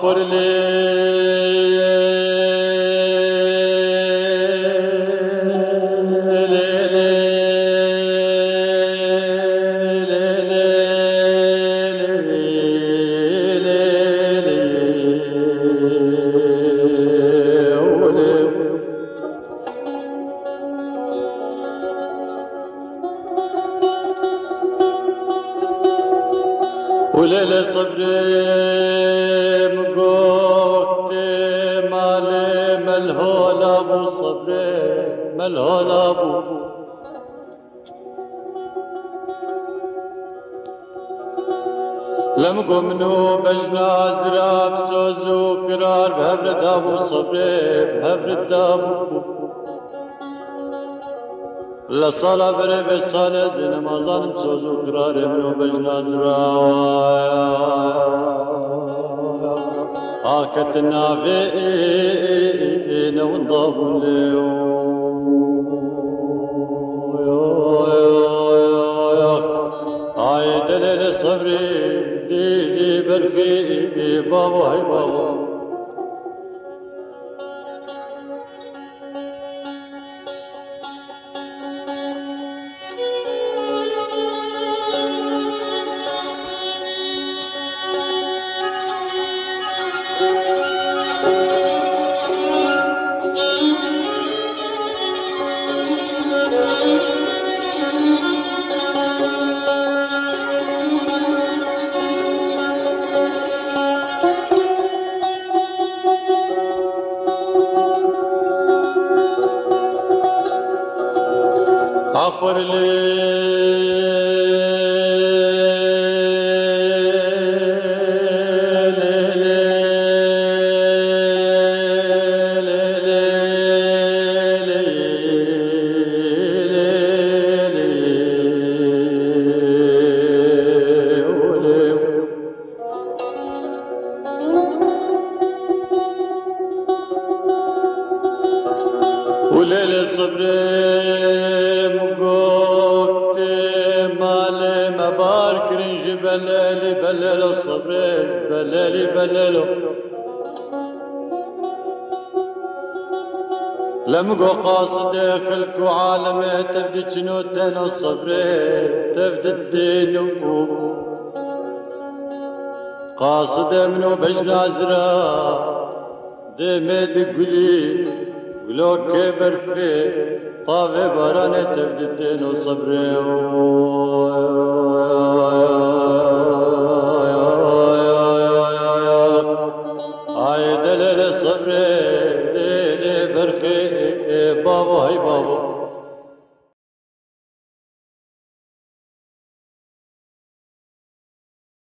آخر وليلة صبري مقوت مالي ملهول ابو صبري ملهول ابو لم قمنو بجنا زراب سوزو قرار بهبرد ابو صبري بهبرد ابو لصلاة بري بصالة زين مازان سوزو قرار منو بجنا زراب آكتنا فينا ونضافوا هاي دليل صبري دي برقي بابا هاي بابا آخر وليل صبري مقوت مالي مبارك رنج بلالي بلالو صبري بلالي بلالو لمقو قاصد خلقو عالمي تبدي جنوتين صبري تبدي الدين قاصد منو بجنا زرا دمد قلي ولو كبر في طاف بارانه تبدتين وصبري